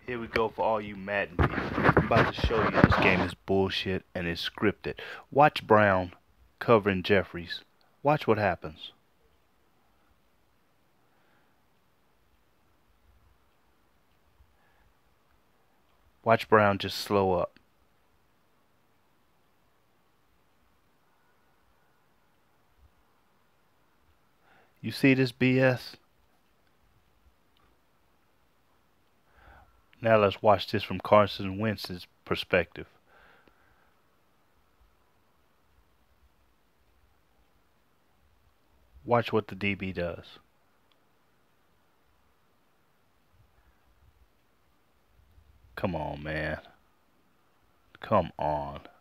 Here we go for all you Madden people. I'm about to show you this game is bullshit and it's scripted. Watch Brown covering Jeffries. Watch what happens. Watch Brown just slow up. You see this BS? Now let's watch this from Carson Wentz's perspective. Watch what the DB does. Come on, man. Come on.